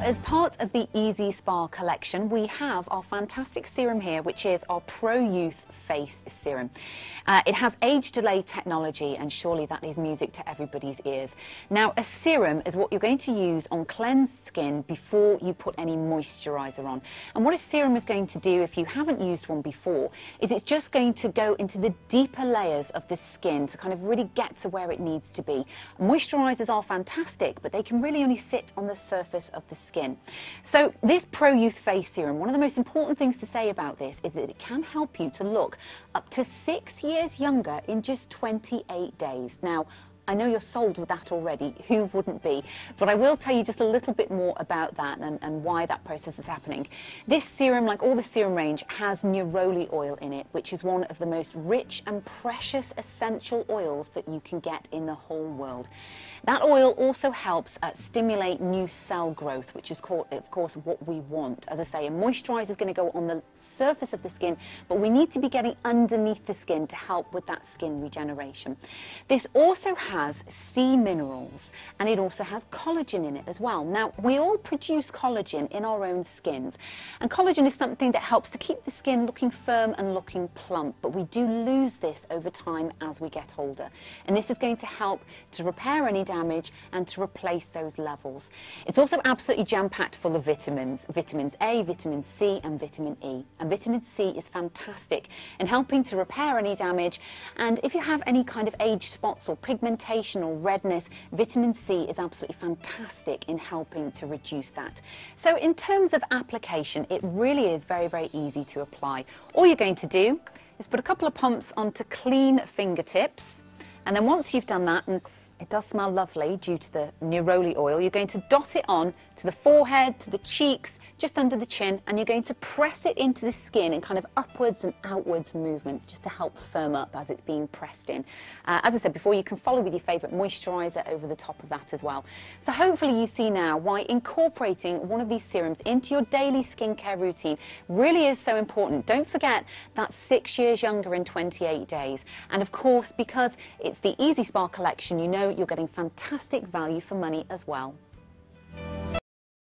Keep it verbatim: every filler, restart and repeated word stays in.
as part of the Easy Spa collection, we have our fantastic serum here, which is our Pro Youth Face Serum. Uh, it has age delay technology, and surely that is music to everybody's ears. Now, a serum is what you're going to use on cleansed skin before you put any moisturiser on. And what a serum is going to do, if you haven't used one before, is it's just going to go into the deeper layers of the skin to kind of really get to where it needs to be. Moisturisers are fantastic, but they can really only sit on the surface of the skin. So this Pro Youth Face Serum, one of the most important things to say about this is that it can help you to look up to six years younger in just twenty-eight days. Now, I know you're sold with that already, who wouldn't be? But I will tell you just a little bit more about that and, and why that process is happening. This serum, like all the serum range, has neroli oil in it, which is one of the most rich and precious essential oils that you can get in the whole world. That oil also helps uh, stimulate new cell growth, which is, of course, what we want. As I say, a moisturiser is going to go on the surface of the skin, but we need to be getting underneath the skin to help with that skin regeneration. This also has sea minerals, and it also has collagen in it as well. Now, we all produce collagen in our own skins, and collagen is something that helps to keep the skin looking firm and looking plump, but we do lose this over time as we get older, and this is going to help to repair any damage damage and to replace those levels. It's also absolutely jam-packed full of vitamins, vitamins A, vitamin C and vitamin E. And vitamin C is fantastic in helping to repair any damage, and if you have any kind of age spots or pigmentation or redness, vitamin C is absolutely fantastic in helping to reduce that. So in terms of application, it really is very, very easy to apply. All you're going to do is put a couple of pumps onto clean fingertips, and then once you've done that, and it does smell lovely due to the neroli oil, you're going to dot it on to the forehead, to the cheeks, just under the chin, and you're going to press it into the skin in kind of upwards and outwards movements just to help firm up as it's being pressed in. Uh, as I said before, you can follow with your favourite moisturiser over the top of that as well. So hopefully you see now why incorporating one of these serums into your daily skincare routine really is so important. Don't forget that's six years younger in twenty-eight days. And of course, because it's the Easy Spa collection, you know you're getting fantastic value for money as well.